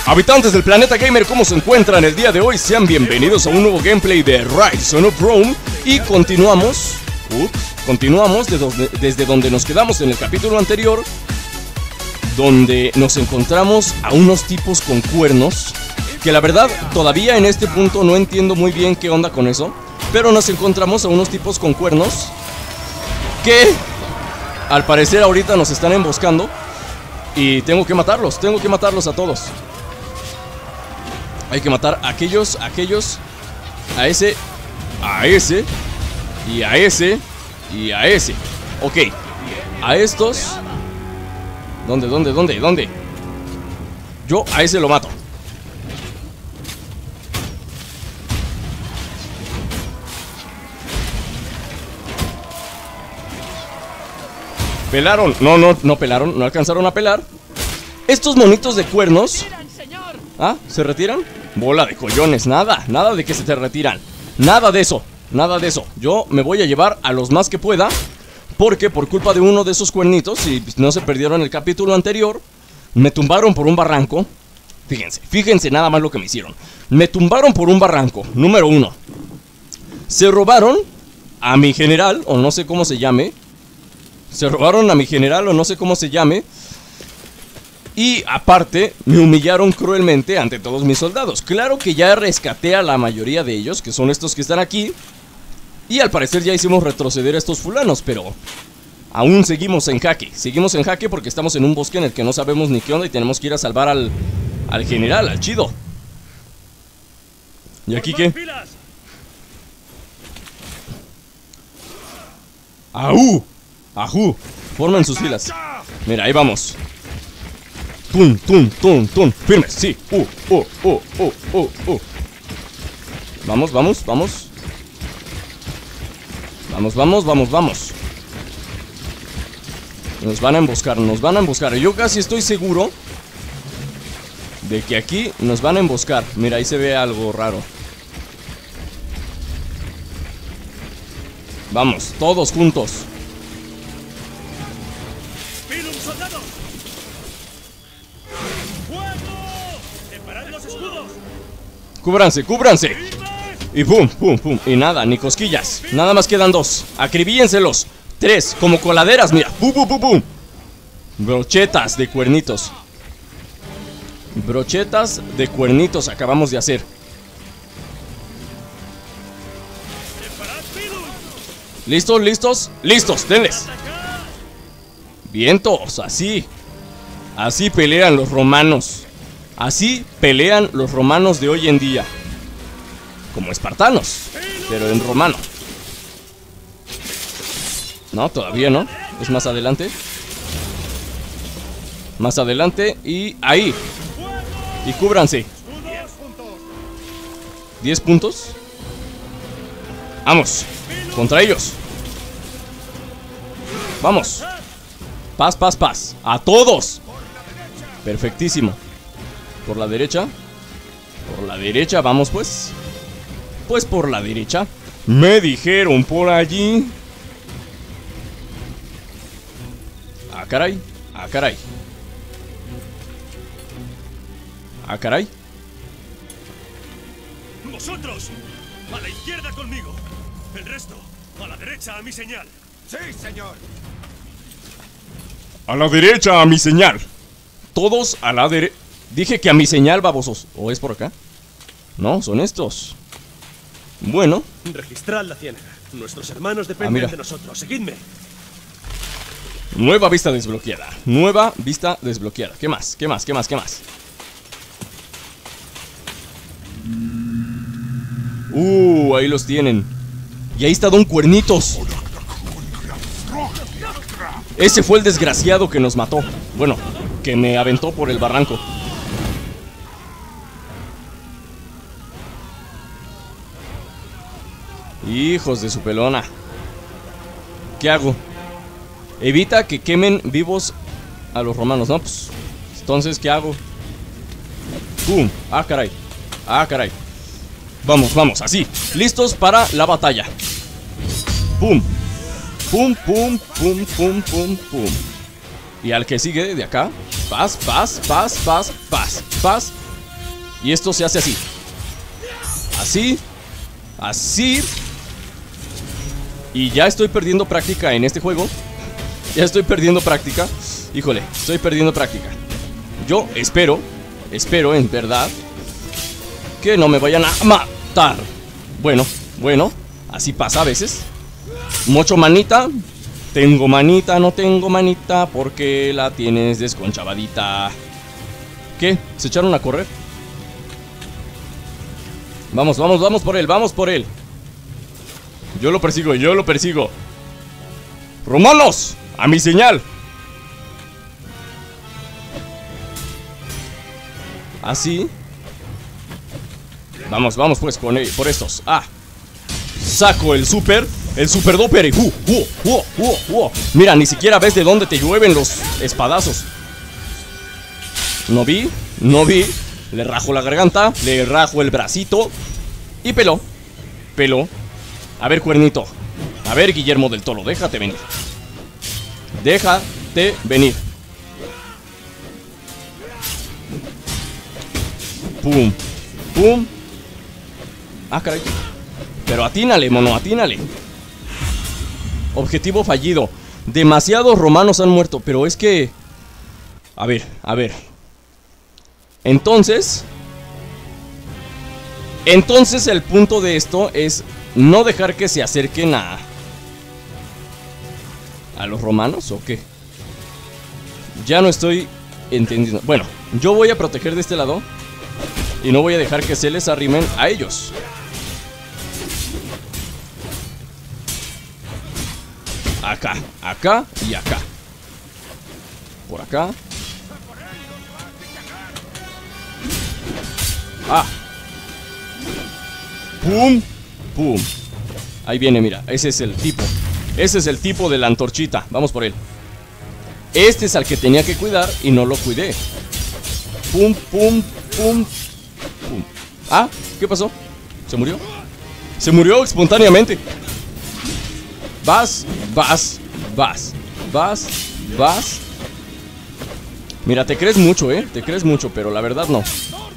Habitantes del planeta gamer, ¿cómo se encuentran el día de hoy? Sean bienvenidos a un nuevo gameplay de Rise of Rome. Y continuamos desde donde nos quedamos en el capítulo anterior, donde nos encontramos a unos tipos con cuernos, que la verdad todavía en este punto no entiendo muy bien qué onda con eso. Pero nos encontramos a unos tipos con cuernos que al parecer ahorita nos están emboscando. Y tengo que matarlos a todos. Hay que matar a aquellos, a ese, y a ese, y a ese. Ok, a estos. ¿Dónde? Yo a ese lo mato. ¿Pelaron? No pelaron, no alcanzaron a pelar. Estos monitos de cuernos. ¿Ah? ¿Se retiran? Bola de collones, nada de que se te retiran. Nada de eso. Yo me voy a llevar a los más que pueda, porque por culpa de uno de esos cuernitos, y no se perdieron el capítulo anterior, me tumbaron por un barranco. Fíjense nada más lo que me hicieron. Me tumbaron por un barranco, número 1. Se robaron a mi general, o no sé cómo se llame. Y aparte, me humillaron cruelmente ante todos mis soldados. Claro que ya rescaté a la mayoría de ellos, que son estos que están aquí. Y al parecer ya hicimos retroceder a estos fulanos, pero aún seguimos en jaque. Porque estamos en un bosque en el que no sabemos ni qué onda y tenemos que ir a salvar al general, al chido. ¿Y aquí qué? ¡Ajú! Forman sus filas. Mira, ahí vamos. Tun. Firmes, sí. Vamos. Nos van a emboscar. Yo casi estoy seguro de que aquí nos van a emboscar. Mira, ahí se ve algo raro. Vamos, todos juntos. Cúbranse. Y pum. Y nada, ni cosquillas. Nada más quedan 2. Acribíenselos. 3, como coladeras, mira. Pum. Brochetas de cuernitos. Acabamos de hacer. ¿Listos? Denles. Vientos, así pelean los romanos. Así pelean los romanos de hoy en día. Como espartanos, pero en romano. No, todavía no. Es más adelante. Y ahí. Y cúbranse. 10 puntos. Vamos. Contra ellos. Vamos. Paz. A todos. Perfectísimo. Por la derecha, vamos pues. Pues por la derecha. Me dijeron por allí. Ah, caray. Vosotros, a la izquierda conmigo. El resto, a la derecha a mi señal. Sí, señor. A la derecha a mi señal. Todos a la derecha. Dije que a mi señal, babosos. ¿O es por acá? No, son estos. Bueno. Registrad la ciénaga. Nuestros hermanos dependen de nosotros. Seguidme. Nueva vista desbloqueada. ¿Qué más? Ahí los tienen. Y ahí está Don Cuernitos. Ese fue el desgraciado que nos mató. Bueno, que me aventó por el barranco. Hijos de su pelona. ¿Qué hago? Evita que quemen vivos a los romanos, ¿no? Pues, entonces, ¿qué hago? ¡Pum! ¡Ah, caray! Vamos, así. Listos para la batalla. ¡Pum! Pum. Y al que sigue de acá. Paz. Y esto se hace así. Así. Así. Y ya estoy perdiendo práctica en este juego. Ya estoy perdiendo práctica. Híjole, estoy perdiendo práctica. Yo espero en verdad que no me vayan a matar. Bueno, así pasa a veces. Mocho manita. Tengo manita, no tengo manita, porque la tienes desconchavadita. ¿Qué? ¿Se echaron a correr? Vamos por él, vamos por él. Yo lo persigo. ¡Romanos! ¡A mi señal! Así. Vamos pues por estos. Ah. Saco el super doper. Mira, ni siquiera ves de dónde te llueven los espadazos. No vi. Le rajo la garganta, le rajo el bracito. Y peló. A ver, cuernito. A ver, Guillermo del Toro, déjate venir. Pum. Ah, caray. Pero atínale, mono, atínale. Objetivo fallido. Demasiados romanos han muerto. Pero es que... A ver. Entonces el punto de esto es no dejar que se acerquen a los romanos, ¿o qué? Ya no estoy entendiendo. Bueno, yo voy a proteger de este lado y no voy a dejar que se les arrimen a ellos. Acá y acá. Por acá. Ah. Pum. Ahí viene, mira. Ese es el tipo de la antorchita. Vamos por él. Este es al que tenía que cuidar y no lo cuidé. Pum. Ah, ¿qué pasó? ¿Se murió? Se murió espontáneamente. Vas. Mira, te crees mucho, te crees mucho, pero la verdad no.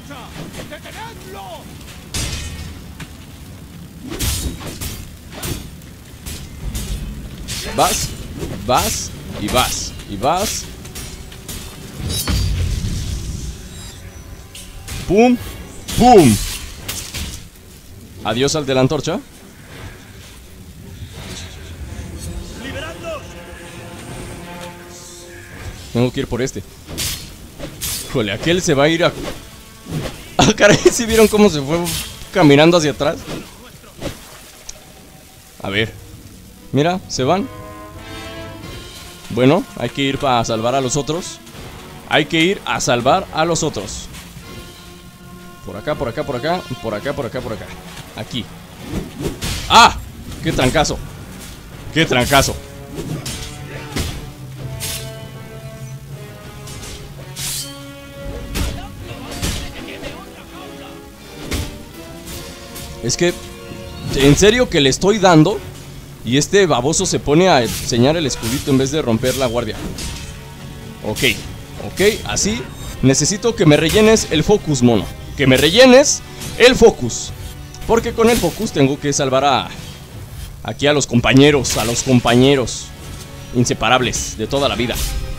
Vas. Pum. Adiós al de la antorcha. Tengo que ir por este. Híjole, aquel se va a ir a... Ah, caray, ¿sí vieron cómo se fue caminando hacia atrás? A ver. Mira, se van. Bueno, hay que ir para salvar a los otros. Por acá. Aquí. ¡Ah! ¡Qué trancazo! Es que, en serio que le estoy dando y este baboso se pone a enseñar el escudito en vez de romper la guardia. Ok, así. Necesito que me rellenes el focus, mono. Que me rellenes el focus. Porque con el focus tengo que salvar aquí a los compañeros. Inseparables de toda la vida.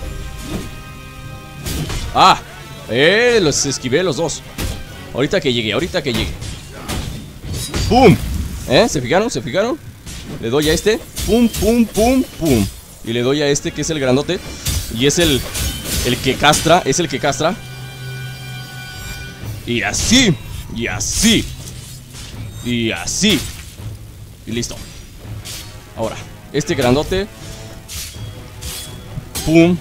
Ah, los esquivé los dos. Ahorita que llegue. ¡Pum! ¿Se fijaron? Le doy a este. ¡Pum! Y le doy a este que es el grandote. Y es el que castra. Y así. Y listo. Ahora, este grandote. ¡Pum!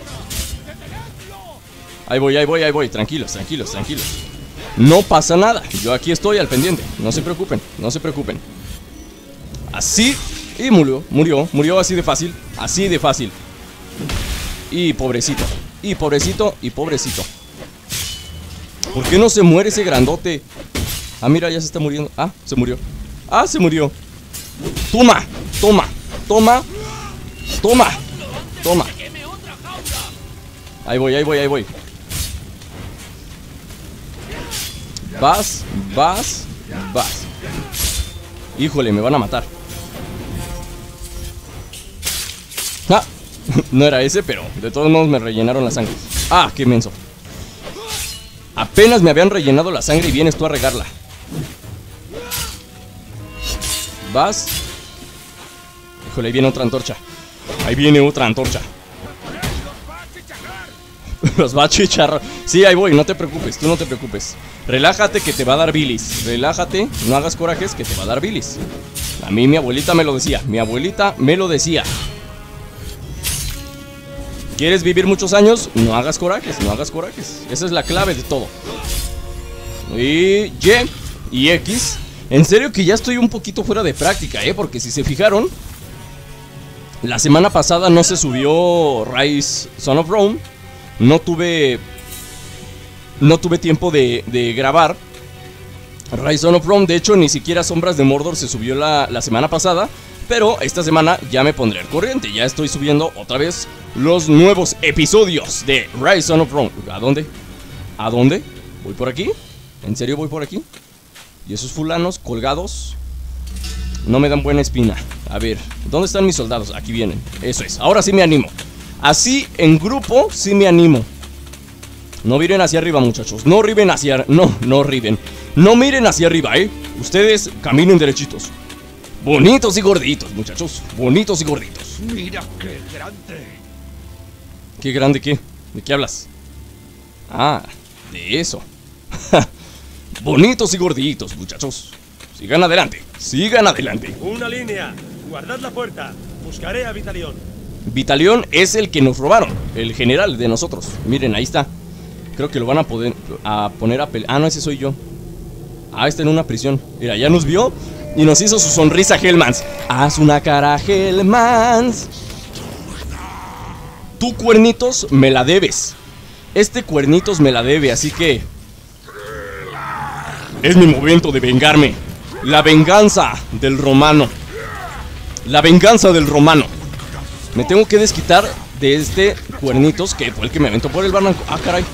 Ahí voy. Tranquilos. No pasa nada. Yo aquí estoy al pendiente. No se preocupen. Así. Y murió así de fácil. Y pobrecito. ¿Por qué no se muere ese grandote? Ah, mira, ya se está muriendo. Ah, se murió. Toma. Ahí voy. Vas, vas, vas. Híjole, me van a matar. Ah, no era ese, pero de todos modos me rellenaron la sangre. Ah, qué menso. Apenas me habían rellenado la sangre y vienes tú a regarla. Vas. Híjole, ahí viene otra antorcha. Ahí viene otra antorcha. Los va a chicharrar. Sí, ahí voy, no te preocupes, tú no te preocupes. Relájate que te va a dar bilis. Relájate, no hagas corajes que te va a dar bilis. A mí mi abuelita me lo decía. Mi abuelita me lo decía. ¿Quieres vivir muchos años? No hagas corajes, no hagas corajes. Esa es la clave de todo. Y Y y X. En serio que ya estoy un poquito fuera de práctica, porque si se fijaron, la semana pasada no se subió Rise Son of Rome. No tuve tiempo de grabar Rise Son of Rome. De hecho, ni siquiera Sombras de Mordor se subió la semana pasada. Pero esta semana ya me pondré al corriente. Ya estoy subiendo otra vez los nuevos episodios de Rise Son of Rome. ¿A dónde? ¿A dónde? ¿Voy por aquí? ¿En serio voy por aquí? Y esos fulanos colgados no me dan buena espina. A ver, ¿dónde están mis soldados? Aquí vienen, eso es, ahora sí me animo. Así, en grupo, sí me animo. No miren hacia arriba, muchachos. No riben hacia... No riben. No miren hacia arriba, Ustedes caminen derechitos. Bonitos y gorditos, muchachos. Bonitos y gorditos. Mira qué grande. ¿Qué grande qué? ¿De qué hablas? Ah, de eso. Bonitos y gorditos, muchachos. Sigan adelante, sigan adelante. Una línea, guardad la puerta. Buscaré a Vitalión. Vitalión es el que nos robaron, el general de nosotros. Miren, ahí está. Creo que lo van a poner a pelear. Ah, no, ese soy yo. Ah, está en una prisión. Mira, ya nos vio y nos hizo su sonrisa Hellmans. Haz una cara, Hellmans. Tú, Cuernitos, me la debes. Este Cuernitos me la debe, así que es mi momento de vengarme. La venganza del romano. La venganza del romano. Me tengo que desquitar de este Cuernitos, que fue el que me aventó por el barranco. Ah, caray.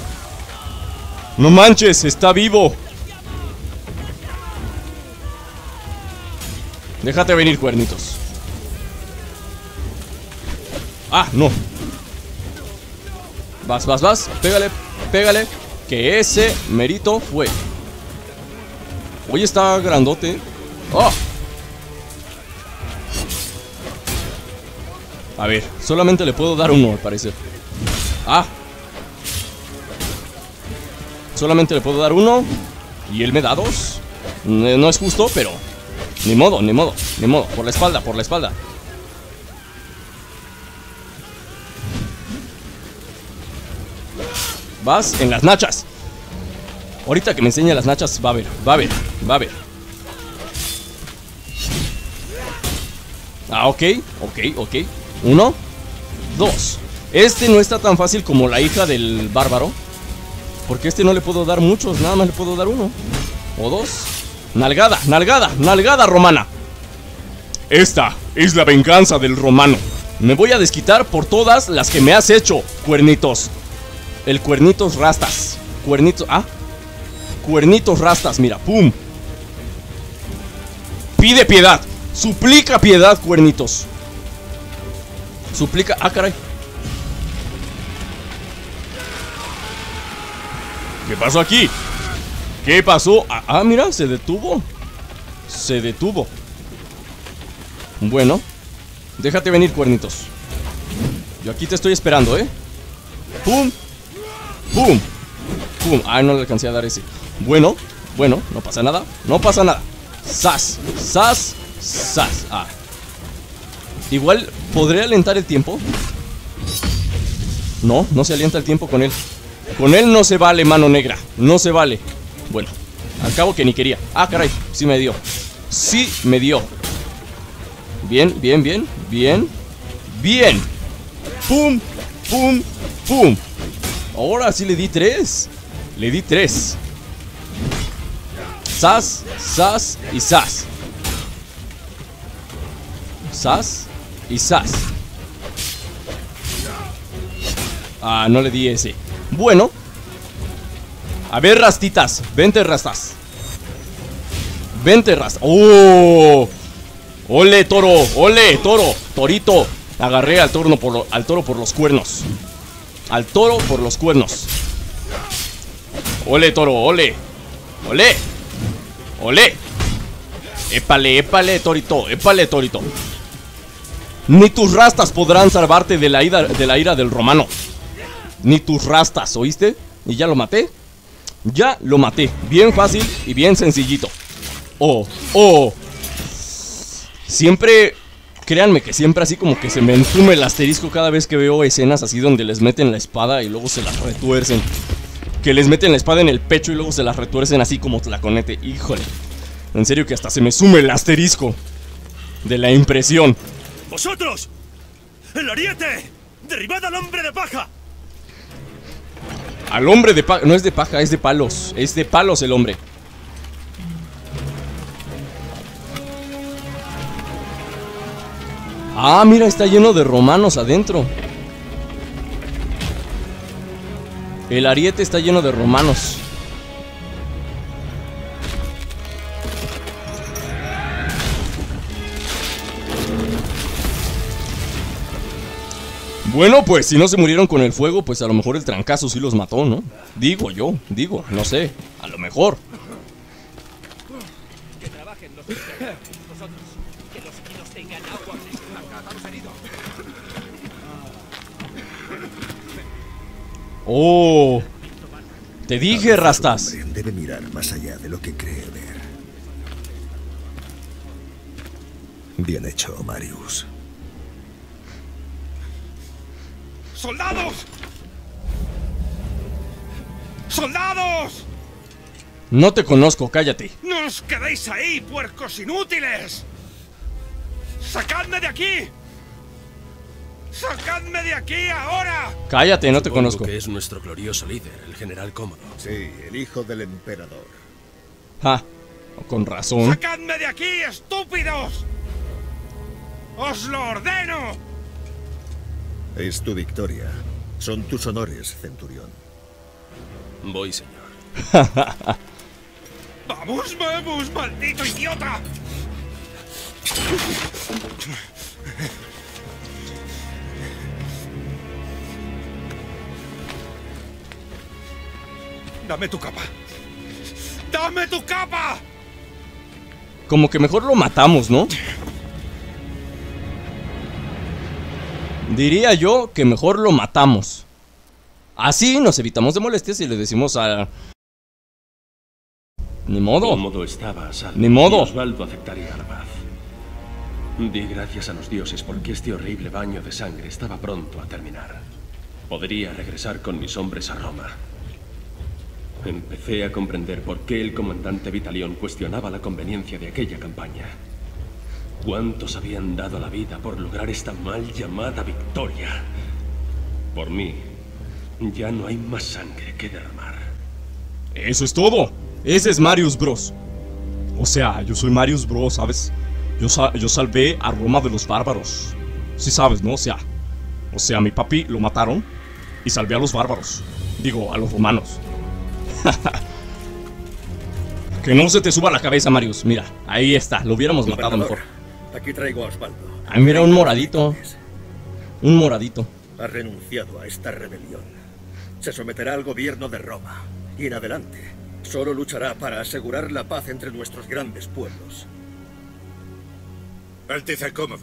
No manches, está vivo. Déjate venir, Cuernitos. Ah, no. Vas, vas, vas. Pégale, pégale. Que ese merito fue. Oye, está grandote. ¡Oh! A ver, solamente le puedo dar uno, al parecer. ¡Ah! Solamente le puedo dar uno y él me da dos. No es justo, pero ni modo, ni modo, ni modo. Por la espalda, por la espalda. Vas en las nachas. Ahorita que me enseñe las nachas, va a ver, va a ver, va a ver. Ah, ok, ok, ok. 1, 2. Este no está tan fácil como la hija del bárbaro, porque este no le puedo dar muchos, nada más le puedo dar uno o dos. Nalgada, nalgada, nalgada romana. Esta es la venganza del romano. Me voy a desquitar por todas las que me has hecho, Cuernitos. El Cuernitos Rastas. Cuernitos, Cuernitos Rastas, mira, pum. Pide piedad, suplica piedad, Cuernitos. Suplica, caray. ¿Qué pasó aquí? ¿Qué pasó? Mira, se detuvo. Se detuvo. Bueno, déjate venir, Cuernitos. Yo aquí te estoy esperando, Pum. Pum. Pum. No le alcancé a dar ese. Bueno, bueno, no pasa nada. No pasa nada. Sas, sas, sas. Igual, ¿podré alentar el tiempo? No, no se alienta el tiempo con él. Con él no se vale, mano negra. No se vale. Bueno, al cabo que ni quería. Caray, sí me dio. Sí me dio. Bien, bien, bien, bien. Bien. Pum, pum, pum. Ahora sí le di 3. Le di 3. Sas, sas y sas. Sas y sas. No le di ese. Bueno, A ver, rastitas. Vente, rastas. Vente, rastas. ¡Oh! ¡Ole, toro! ¡Ole, toro! ¡Torito! Agarré al toro por los cuernos. Al toro por los cuernos. ¡Ole, toro! ¡Ole! ¡Ole! ¡Ole! ¡Épale, épale, torito! ¡Épale, torito! Ni tus rastas podrán salvarte de la ira del romano. Ni tus rastas, ¿oíste? ¿Y ya lo maté? Ya lo maté. Bien fácil y bien sencillito. Oh, oh. Siempre, créanme que siempre así como que se me entume el asterisco cada vez que veo escenas así donde les meten la espada y luego se las retuercen. Que les meten la espada en el pecho y luego se las retuercen así como tlaconete. Híjole. En serio que hasta se me sume el asterisco de la impresión. ¡Vosotros! ¡El ariete! ¡Derribad al hombre de paja! Al hombre de paja, no es de paja, es de palos. Es de palos el hombre. Ah, mira, está lleno de romanos adentro. El ariete está lleno de romanos. Bueno, pues si no se murieron con el fuego, pues a lo mejor el trancazo sí los mató, ¿no? Digo, no sé, a lo mejor. Que trabajen los vosotros, que los heridos tengan agua a los heridos. Oh, te dije, rastas. Debe mirar más allá de lo que cree ver. Bien hecho, Marius. ¡Soldados! ¡Soldados! No te conozco, cállate. ¡No os quedéis ahí, puercos inútiles! ¡Sacadme de aquí! ¡Sacadme de aquí ahora! Cállate, no te Supongo conozco. que es nuestro glorioso líder, el general Cómodo. Sí, el hijo del emperador. Ja, con razón. ¡Sacadme de aquí, estúpidos! ¡Os lo ordeno! Es tu victoria. Son tus honores, centurión. Voy, señor. ¡Vamos, vamos, maldito idiota! ¡Dame tu capa! ¡Dame tu capa! Como que mejor lo matamos, ¿no? Diría yo que mejor lo matamos. Así nos evitamos de molestias y le decimos a... Ni modo. Cómodo estaba a salvo. Ni modo. Y Osvaldo aceptaría la paz. Di gracias a los dioses porque este horrible baño de sangre estaba pronto a terminar. Podría regresar con mis hombres a Roma. Empecé a comprender por qué el comandante Vitalión cuestionaba la conveniencia de aquella campaña. ¿Cuántos habían dado la vida por lograr esta mal llamada victoria? Por mí, ya no hay más sangre que derramar. Eso es todo. Ese es Marius Bros. O sea, yo soy Marius Bros, ¿sabes? Yo salvé a Roma de los bárbaros. Sí sabes, ¿no? O sea, mi papi lo mataron y salvé a los bárbaros. Digo, a los romanos. Que no se te suba la cabeza, Marius. Mira, ahí está, lo hubiéramos matado mejor. Aquí traigo a Osvaldo. Ah, mira, un moradito. Un moradito. Ha renunciado a esta rebelión. Se someterá al gobierno de Roma. Y en adelante, solo luchará para asegurar la paz entre nuestros grandes pueblos. Alteza Cómodo.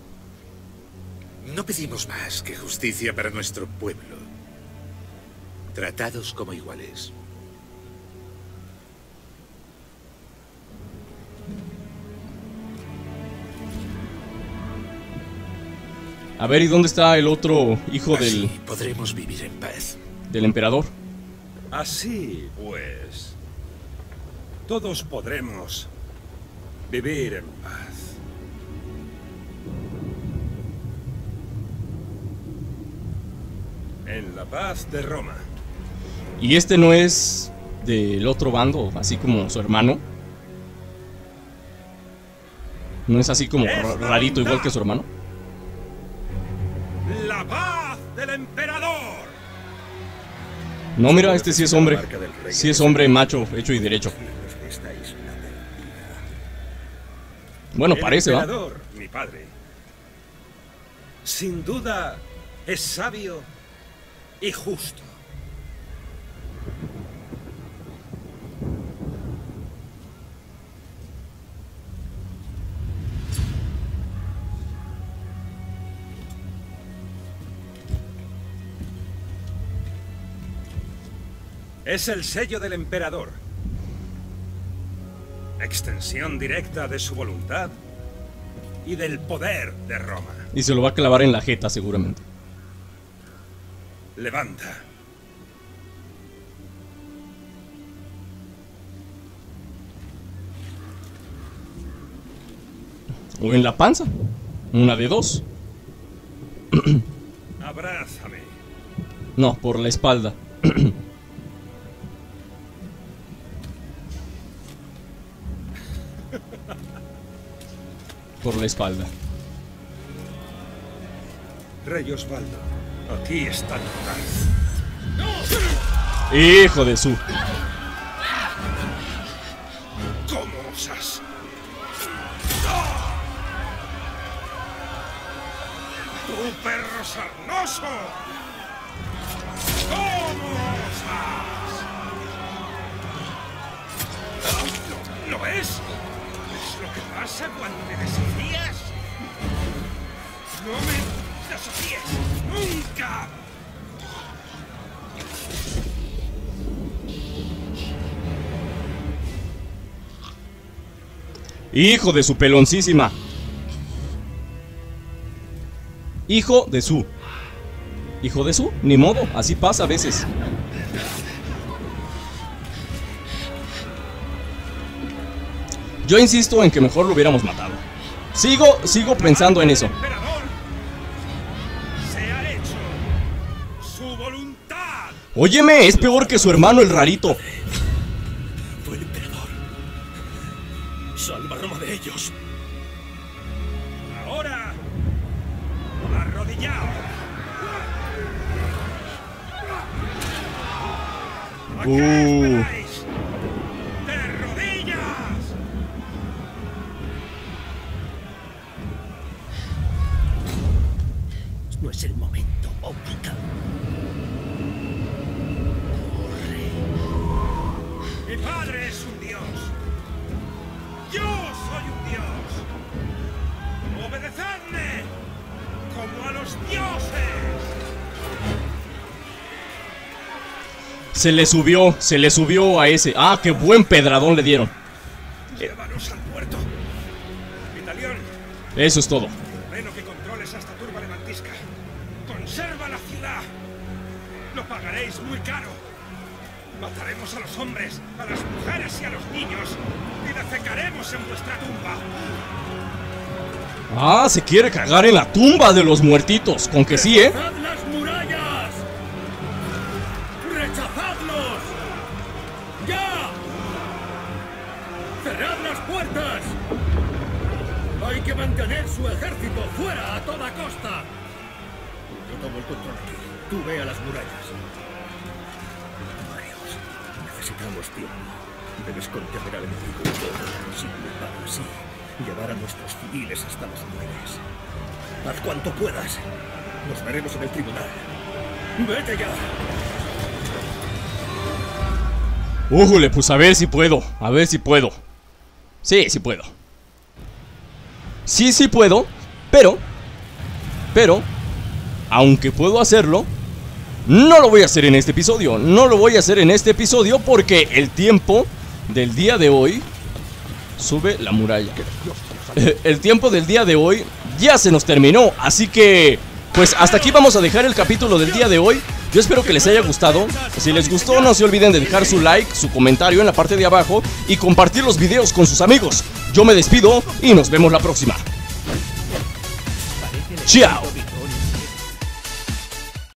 No pedimos más que justicia para nuestro pueblo. Tratados como iguales. A ver, ¿y dónde está el otro hijo Así podremos vivir en paz. del emperador? Así pues, todos podremos vivir en paz. En la paz de Roma. ¿Y este no es del otro bando, así como su hermano? ¿No es así como rarito igual que su hermano? ¡La paz del emperador! No, mira, este sí es hombre. Sí es hombre macho, hecho y derecho. Bueno, parece, ¿va? El emperador, mi padre, sin duda es sabio y justo. Es el sello del emperador. Extensión directa de su voluntad y del poder de Roma. Y se lo va a clavar en la jeta, seguramente. Levanta. O en la panza. Una de dos. Abrázame. No, por la espalda. Por la espalda. Rey Osvaldo, aquí está tu paz. Hijo de su. ¿Cómo osas? ¡Tu perro sarnoso! ¿Cómo osas? ¿Lo ves? ¿Es lo que pasa cuando me desafías? ¡No me desafíes! ¡Nunca! Hijo de su peloncísima. Hijo de su. Hijo de su, ni modo, así pasa a veces. Yo insisto en que mejor lo hubiéramos matado. Sigo pensando en eso. Emperador, se ha hecho su voluntad. Óyeme, es peor que su hermano el rarito. Fue el emperador. Salva a Roma de ellos. Ahora, arrodillaos. ¿A qué esperáis? ¡De rodillas! No es el momento, óptica. Mi padre es un dios. Yo soy un dios. Obedecedme como a los dioses. Se le subió a ese. Ah, qué buen pedradón le dieron. Llévanos al puerto. Vitalión, Eso es todo. ordeno que controles a esta turba levantisca. Conserva la ciudad. Lo pagaréis muy caro. Mataremos a los hombres, a las mujeres y a los niños. Y defecaremos en vuestra tumba. Ah, se quiere cagar en la tumba de los muertitos. Con que sí, ¿eh? ¡Rechazad las murallas! ¡Rechazadlos! ¡Ya! ¡Cerrad las puertas! Hay que mantener su ejército fuera a toda costa. Yo tomo el control aquí. Tú ve a las murallas. Marius, necesitamos tiempo. Debes contener al enemigo todo lo posible para así llevar a nuestros civiles hasta los muelles. Haz cuanto puedas. Nos veremos en el tribunal. ¡Vete ya! Pues a ver si puedo. A ver si puedo. Sí, sí puedo. Sí puedo. Pero, aunque puedo hacerlo, no lo voy a hacer en este episodio. No lo voy a hacer en este episodio porque el tiempo del día de hoy... Sube la muralla. El tiempo del día de hoy ya se nos terminó. Así que, pues hasta aquí vamos a dejar el capítulo del día de hoy. Yo espero que les haya gustado. Si les gustó, no se olviden de dejar su like, su comentario en la parte de abajo y compartir los videos con sus amigos. Yo me despido y nos vemos la próxima. Chao.